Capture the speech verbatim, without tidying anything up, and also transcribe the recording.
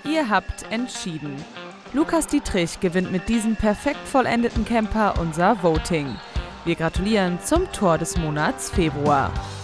Ihr habt entschieden. Lukas Dietrich gewinnt mit diesem perfekt vollendeten Camper unser Voting. Wir gratulieren zum Tor des Monats Februar.